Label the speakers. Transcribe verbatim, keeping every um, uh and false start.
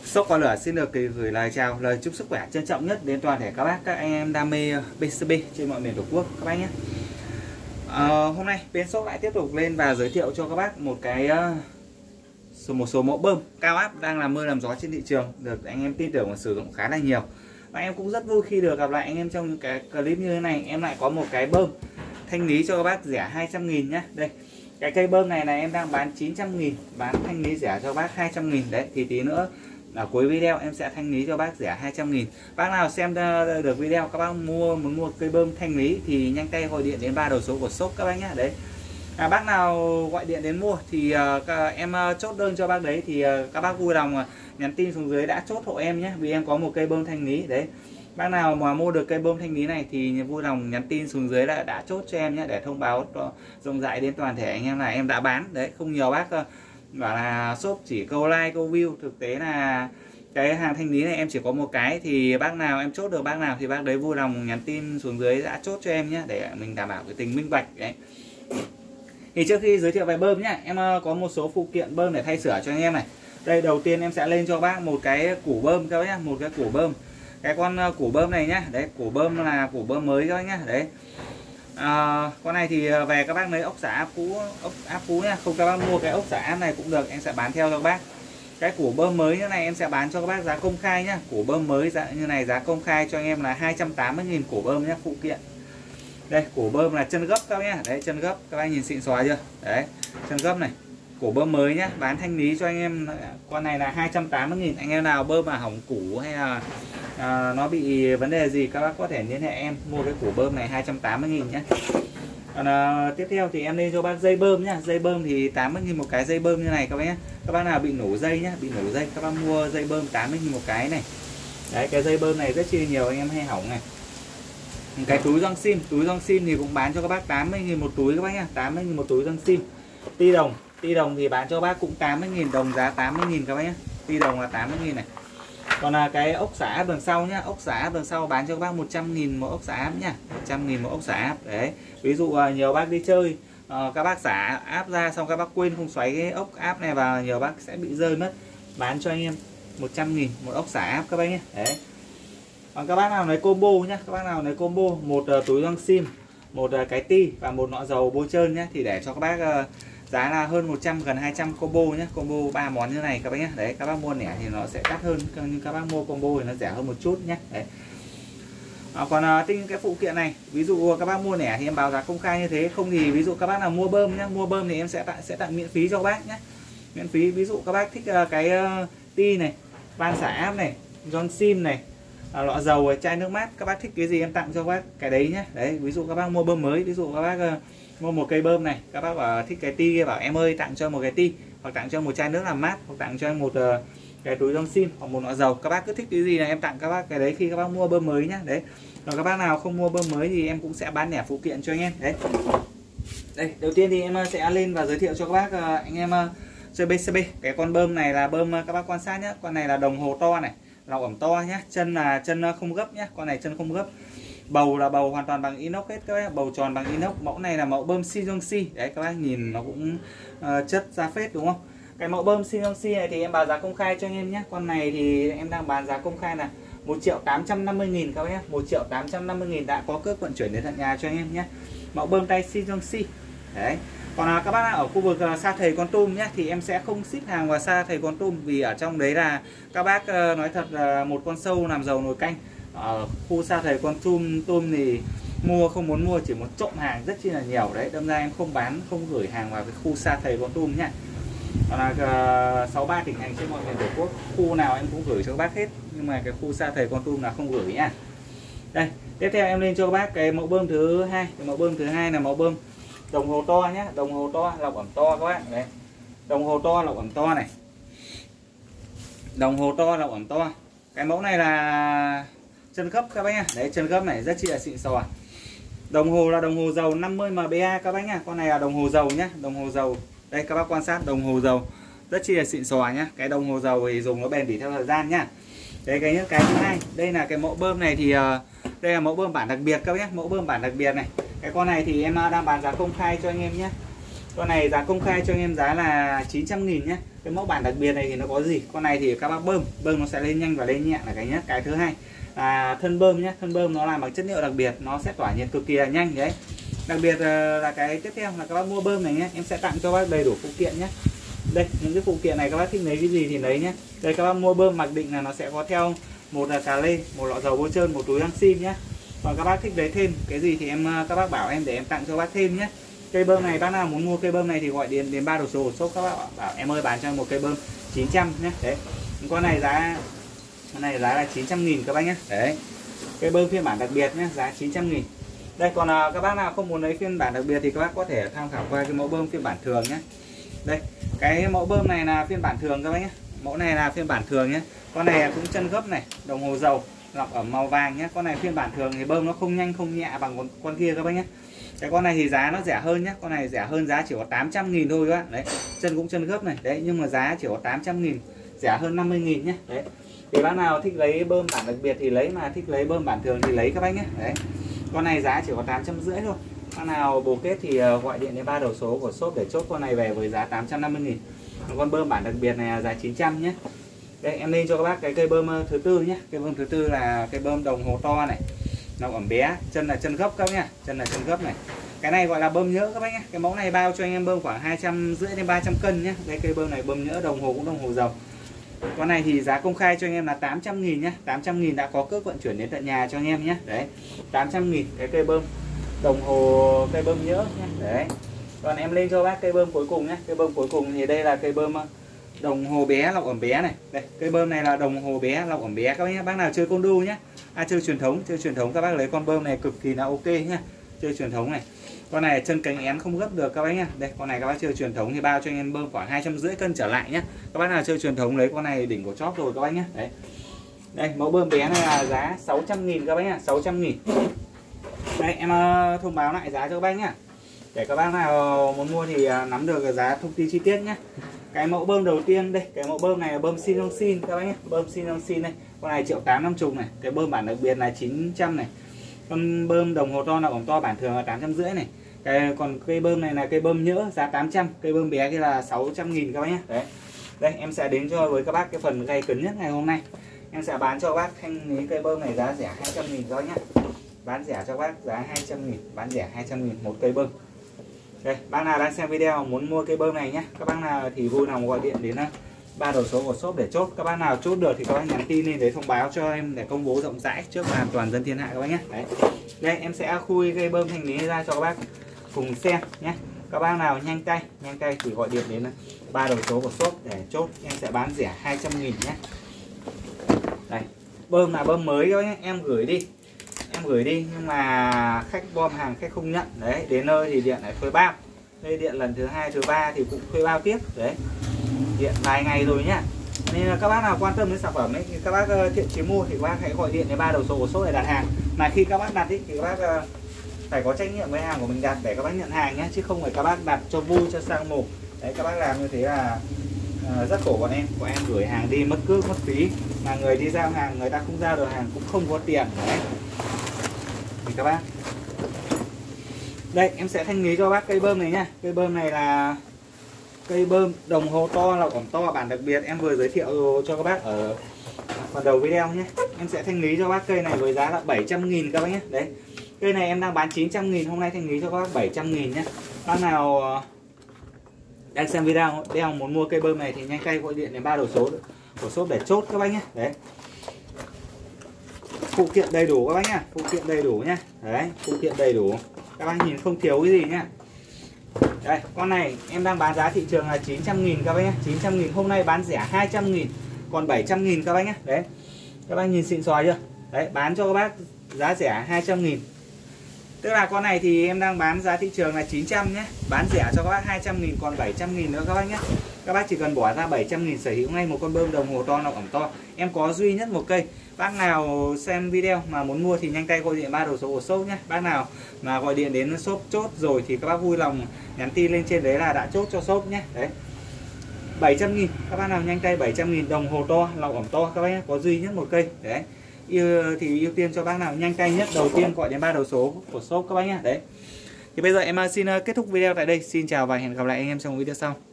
Speaker 1: Sốc Qua Lửa xin được gửi lời chào, lời chúc sức khỏe trân trọng nhất đến toàn thể các bác, các anh em đam mê pê xê bê trên mọi miền Tổ quốc các bác nhé. À, hôm nay bên shop lại tiếp tục lên và giới thiệu cho các bác một cái uh, một số mẫu bơm cao áp đang làm mưa làm gió trên thị trường, được anh em tin tưởng và sử dụng khá là nhiều. Và em cũng rất vui khi được gặp lại anh em trong những cái clip như thế này. Em lại có một cái bơm thanh lý cho các bác rẻ hai trăm nghìn nhá. Đây, cái cây bơm này là em đang bán chín trăm nghìn, bán thanh lý rẻ cho bác hai trăm nghìn đấy. Thì tí nữa ở cuối video em sẽ thanh lý cho bác rẻ hai trăm nghìn. Bác nào xem được video các bác mua muốn mua cây bơm thanh lý thì nhanh tay gọi điện đến ba đầu số của shop các bác nhé. Đấy, à, bác nào gọi điện đến mua thì uh, em uh, chốt đơn cho bác đấy, thì uh, các bác vui lòng uh, nhắn tin xuống dưới đã chốt hộ em nhé, vì em có một cây bơm thanh lý đấy. Bác nào mà mua được cây bơm thanh lý này thì vui lòng nhắn tin xuống dưới là đã chốt cho em nhé, để thông báo rộng rãi đến toàn thể anh em là em đã bán đấy. Không nhiều bác uh, bảo là shop chỉ câu like câu view, thực tế là cái hàng thanh lý này em chỉ có một cái, thì bác nào em chốt được bác nào thì bác đấy vui lòng nhắn tin xuống dưới đã chốt cho em nhé, để mình đảm bảo cái tính minh bạch đấy. Thì trước khi giới thiệu về bơm nhá, em có một số phụ kiện bơm để thay sửa cho anh em này. Đây, đầu tiên em sẽ lên cho bác một cái củ bơm các bác nhá, một cái củ bơm. Cái con củ bơm này nhá, đấy, củ bơm là củ bơm mới các bác nhá, đấy. À, con này thì về các bác lấy ốc xả áp cũ, ốc áp cũ nhá, không các bác mua cái ốc xả áp này cũng được, em sẽ bán theo cho các bác. Cái củ bơm mới như này em sẽ bán cho các bác giá công khai nhá. Củ bơm mới giá như này giá công khai cho anh em là hai trăm tám mươi nghìn củ bơm nhá, phụ kiện. Đây, củ bơm là chân gấp các bác nhá. Đấy, chân gấp, các bác nhìn xịn xóa chưa? Đấy, chân gấp này. Củ bơm mới nhá, bán thanh lý cho anh em. Con này là hai trăm tám mươi nghìn. Anh em nào bơm mà hỏng củ hay là à, nó bị vấn đề gì các bác có thể liên hệ em mua cái củ bơm này hai trăm tám mươi nghìn nhá. Còn à, tiếp theo thì em lên cho bác dây bơm nhá. Dây bơm thì tám mươi nghìn một cái dây bơm như này các bác nhá. Các bác nào bị nổ dây nhá, bị nổ dây các bác mua dây bơm tám mươi nghìn một cái này. Đấy, cái dây bơm này rất chi nhiều anh em hay hỏng này. Cái túi gioăng sim, túi gioăng sim thì cũng bán cho các bác tám mươi nghìn một túi các bác nhá, tám mươi nghìn một túi gioăng sim. Ti đồng, ti đồng thì bán cho bác cũng tám mươi nghìn đồng, giá tám mươi nghìn các bác nhá. Ti đồng là tám mươi nghìn này. Còn là cái ốc xả áp đằng sau nhá, ốc xả áp đằng sau bán cho các bác một trăm nghìn một ốc xả áp nhá, một trăm nghìn một ốc xả áp. Đấy, ví dụ nhiều bác đi chơi, uh, các bác xả áp ra xong các bác quên không xoáy cái ốc áp này vào, nhiều bác sẽ bị rơi mất. Bán cho anh em một trăm nghìn một ốc xả áp các bác nhé. Đấy. Còn các bác nào lấy combo nhá, các bác nào lấy combo một uh, túi gioăng sim, một uh, cái ti và một nọ dầu bôi trơn nhá, thì để cho các bác uh, giá là hơn một trăm, gần hai trăm combo nhé, combo ba món như này các bác nhé. Đấy, các bác mua lẻ thì nó sẽ đắt hơn, nhưng các bác mua combo thì nó rẻ hơn một chút nhé. Đấy. À, còn à, tinh cái phụ kiện này, ví dụ các bác mua lẻ thì em báo giá công khai như thế, không thì ví dụ các bác nào mua bơm nhé, mua bơm thì em sẽ tặng sẽ tặng miễn phí cho các bác nhé, miễn phí. Ví dụ các bác thích uh, cái uh, ti này, van xả áp này, gioăng sim này, à, lọ dầu, chai nước mát, các bác thích cái gì em tặng cho các bác cái đấy nhé. Đấy, ví dụ các bác mua bơm mới, ví dụ các bác uh, mua một cây bơm này, các bác bảo thích cái ti, bảo em ơi tặng cho một cái ti, hoặc tặng cho một chai nước làm mát, hoặc tặng cho em một uh, cái túi gioăng sim hoặc một nọ dầu, các bác cứ thích cái gì là em tặng các bác cái đấy khi các bác mua bơm mới nhá. Đấy, còn các bác nào không mua bơm mới thì em cũng sẽ bán lẻ phụ kiện cho anh em. Đấy, đây, đầu tiên thì em sẽ lên và giới thiệu cho các bác uh, anh em uh, chơi pê xê bê. Cái con bơm này là bơm uh, các bác quan sát nhé, con này là đồng hồ to này, lọc ẩm to nhá, chân là chân uh, không gấp nhá, con này chân không gấp. Bầu là bầu hoàn toàn bằng inox hết các bác, bầu tròn bằng inox. Mẫu này là mẫu bơm Xi. Đấy, các bác nhìn nó cũng uh, chất da phết đúng không? Cái mẫu bơm Xi này thì em báo giá công khai cho anh em nhé. Con này thì em đang bán giá công khai là một triệu tám trăm năm mươi nghìn các bác nhé, một triệu tám trăm năm mươi nghìn đã có cước vận chuyển đến tận nhà cho anh em nhé. Mẫu bơm tay Xi. Đấy. Còn là các bác ở khu vực uh, Sa Thầy Con Tum nhé, thì em sẽ không ship hàng vào Sa Thầy Con Tum, vì ở trong đấy là các bác uh, nói thật là uh, một con sâu làm dầu nồi canh. Ở khu Sa Thầy Con Tum Tum thì mua không muốn mua, chỉ muốn trộm hàng rất chi là nhiều đấy, đâm ra em không bán, không gửi hàng vào cái khu Sa Thầy Con Tum nhá. Còn là uh, sáu mươi ba tỉnh thành trên mọi miền Tổ quốc, khu nào em cũng gửi cho các bác hết, nhưng mà cái khu Sa Thầy Con Tum là không gửi nhá. Đây, tiếp theo em lên cho các bác cái mẫu bơm thứ hai. Cái mẫu bơm thứ hai là mẫu bơm đồng hồ to nhé, đồng hồ to, lọc ẩm to các bác. Đấy, đồng hồ to, lọc ẩm to này, đồng hồ to, lọc ẩm to. Cái mẫu này là chân gấp các bác nhá. Đấy, chân gấp này rất chi là xịn sò. Đồng hồ là đồng hồ dầu năm mươi M B A các bác nhá. Con này là đồng hồ dầu nhá, đồng hồ dầu. Đây các bác quan sát đồng hồ dầu rất chi là xịn sò nhá. Cái đồng hồ dầu thì dùng nó bền bỉ theo thời gian nhá. Đấy, cái cái thứ hai, đây là cái mẫu bơm này thì uh, đây là mẫu bơm bản đặc biệt các bác nhé, mẫu bơm bản đặc biệt này. Cái con này thì em đang bán giá công khai cho anh em nhé. Con này giá công khai cho anh em giá là chín trăm nghìn nhé. cái mẫu bản đặc biệt này thì nó có gì? Con này thì các bác bơm bơm nó sẽ lên nhanh và lên nhẹ là cái nhất. Cái thứ hai là thân bơm nhé, thân bơm nó làm bằng chất liệu đặc biệt, nó sẽ tỏa nhiệt cực kỳ là nhanh đấy. Đặc biệt là cái tiếp theo là các bác mua bơm này nhé, em sẽ tặng cho bác đầy đủ phụ kiện nhé. Đây, những cái phụ kiện này các bác thích lấy cái gì thì lấy nhé. Đây, các bác mua bơm mặc định là nó sẽ có theo một là cà lê, một lọ dầu bôi trơn, một túi xăng xin nhé. Còn các bác thích lấy thêm cái gì thì em các bác bảo em để em tặng cho bác thêm nhé. Cây bơm này bác nào muốn mua cây bơm này thì gọi điện đến ba đầu số của shop, các bác bảo em ơi bán cho một cây bơm chín trăm nhé. Đấy. Con này giá con này giá là chín trăm nghìn các bác nhé. Đấy. Cây bơm phiên bản đặc biệt nhé, giá chín trăm nghìn. Đây, còn à, các bác nào không muốn lấy phiên bản đặc biệt thì các bác có thể tham khảo qua cái mẫu bơm phiên bản thường nhé. Đây, cái mẫu bơm này là phiên bản thường các bác nhé. Mẫu này là phiên bản thường nhé. Con này cũng chân gấp này, đồng hồ dầu, lọc ẩm màu vàng nhé. Con này phiên bản thường thì bơm nó không nhanh không nhẹ bằng con, con kia các bác nhé. Cái con này thì giá nó rẻ hơn nhé. Con này rẻ hơn, giá chỉ có tám trăm nghìn thôi các bạn. Đấy, chân cũng chân gấp này. Đấy, nhưng mà giá chỉ có tám trăm nghìn, rẻ hơn năm mươi nghìn nhé. Đấy. Thì bác nào thích lấy bơm bản đặc biệt thì lấy, mà thích lấy bơm bản thường thì lấy các bác nhé. Đấy. Con này giá chỉ có tám trăm rưỡi thôi. Bác nào bồ kết thì gọi điện đến ba đầu số của shop để chốt con này về với giá tám trăm năm mươi nghìn. Con bơm bản đặc biệt này là giá chín trăm nhé. Đây, em lên cho các bác cái cây bơm thứ tư nhé. Cây bơm thứ tư là cây bơm đồng hồ to này, lọc ẩm bé, chân là chân gấp các bác nhá, chân là chân gấp này. Cái này gọi là bơm nhỡ các bác nhé. Cái mẫu này bao cho anh em bơm khoảng hai trăm rưỡi đến ba trăm cân nhé. Đây, cây bơm này bơm nhỡ, đồng hồ cũng đồng hồ dầu. Con này thì giá công khai cho anh em là tám trăm nghìn nhé. tám trăm nghìn đã có cước vận chuyển đến tận nhà cho anh em nhé. Đấy, tám trăm nghìn cái cây bơm đồng hồ, cây bơm nhỡ nhé. Đấy. Còn em lên cho bác cây bơm cuối cùng nhé. Cây bơm cuối cùng thì đây là cây bơm đồng hồ bé, lọc ẩm bé này. Đây, cây bơm này là đồng hồ bé, lọc ẩm bé các bác nhé. Bác nào chơi côn đu nhé, à chơi truyền thống, chơi truyền thống các bác lấy con bơm này cực kỳ là ok nhé. Chơi truyền thống này. Con này chân cánh én không gấp được các bác nhé. Đây, con này các bác chơi truyền thống thì bao cho anh em bơm khoảng hai trăm rưỡi cân trở lại nhé. Các bác nào chơi truyền thống lấy con này đỉnh của chóp rồi các bác nhé. Đấy. Đây, mẫu bơm bé này là giá sáu trăm nghìn các bác nhé, sáu trăm nghìn. Đây, em thông báo lại giá cho các bác nhé, để các bác nào muốn mua thì nắm được giá thông tin chi tiết nhé. Cái mẫu bơm đầu tiên đây, cái mẫu bơm này là bơm Sinoxin các bác nhé, bơm Sinoxin này. Con này triệu tám năm chục này, cái bơm bản đặc biệt là chín trăm này. Con bơm đồng hồ to là ổng to bản thường là tám trăm rưỡi này. Cái còn cây bơm này là cây bơm nhỡ giá tám trăm, cây bơm bé kia là sáu trăm nghìn các bác nhé. Đấy. Đây, em sẽ đến cho với các bác cái phần gay cứng nhất ngày hôm nay. Em sẽ bán cho các bác thanh lý cây bơm này giá rẻ hai trăm nghìn các bác nhé. Bán rẻ cho các bác giá hai trăm nghìn, bán rẻ hai trăm nghìn một cây bơm. Đây, bác nào đang xem video muốn mua cây bơm này nhé. Các bác nào thì vui lòng gọi điện đến ba đầu số của shop để chốt. Các bác nào chốt được thì các bác nhắn tin lên để thông báo cho em để công bố rộng rãi trước và toàn dân thiên hạ các bác nhé. Đấy. Đây, em sẽ khui cây bơm thanh lý ra cho các bác cùng xem nhé. Các bác nào nhanh tay, nhanh tay thì gọi điện đến ba đầu số của shop để chốt. Em sẽ bán rẻ hai trăm nghìn nhé. Đây, bơm là bơm mới các bác nhé. Em gửi đi, em gửi đi nhưng mà khách bom hàng, khách không nhận. Đấy, đến nơi thì điện lại thuê bao. Đây, điện lần thứ hai, thứ ba thì cũng thuê bao tiếp. Đấy, điện vài ngày rồi nhá. Nên là các bác nào quan tâm đến sản phẩm ấy thì các bác thiện chí mua thì các bác hãy gọi điện đến ba đầu số của shop để đặt hàng. Mà khi các bác đặt ý, thì các bác phải có trách nhiệm với hàng của mình đặt để các bác nhận hàng nhé, chứ không phải các bác đặt cho vui cho sang mồm. Đấy, các bác làm như thế là uh, rất khổ bọn em. Bọn em gửi hàng đi mất cước mất phí, mà người đi giao hàng người ta không giao được hàng cũng không có tiền. Đấy, thì các bác. Đây, em sẽ thanh lý cho bác cây bơm này nhá. Cây bơm này là cây bơm đồng hồ to, lọc ẩm to bản đặc biệt em vừa giới thiệu cho các bác ở phần đầu video nhé. Em sẽ thanh lý cho bác cây này với giá là bảy trăm nghìn các bác nhé. Đấy, cây này em đang bán chín trăm nghìn, hôm nay thanh lý cho các bác bảy trăm nghìn nhé. Bác nào đang xem video đeo muốn mua cây bơm này thì nhanh tay gọi điện đến ba đầu số của shop để chốt các bác nhé. Đấy, phụ kiện đầy đủ các bác nhá, phụ kiện đầy đủ nhá. Đấy, phụ kiện đầy đủ, các bác nhìn không thiếu cái gì nhá. Đây, con này em đang bán giá thị trường là chín trăm nghìn các bác nhé, chín trăm nghìn, hôm nay bán rẻ hai trăm nghìn, còn bảy trăm nghìn các bác nhé. Đấy, các bác nhìn xịn sò chưa? Đấy, bán cho các bác giá rẻ hai trăm nghìn. Tức là con này thì em đang bán giá thị trường là chín trăm nhé, bán rẻ cho các bác hai trăm nghìn, còn bảy trăm nghìn nữa các bác nhé. Các bác chỉ cần bỏ ra bảy trăm nghìn sở hữu ngay một con bơm đồng hồ to, lọc ẩm to. Em có duy nhất một cây. Bác nào xem video mà muốn mua thì nhanh tay gọi điện ba đầu số của shop nhé. Bác nào mà gọi điện đến shop chốt rồi thì các bác vui lòng nhắn tin lên trên đấy là đã chốt cho shop nhé. Đấy, bảy trăm nghìn, các bác nào nhanh tay bảy trăm nghìn, đồng hồ to, lọc ẩm to các bác nhé, có duy nhất một cây. Đấy, yêu thì ưu tiên cho bác nào nhanh tay nhất đầu tiên gọi đến ba đầu số của shop các bác nhé. Đấy, thì bây giờ em xin kết thúc video tại đây. Xin chào và hẹn gặp lại anh em trong video sau.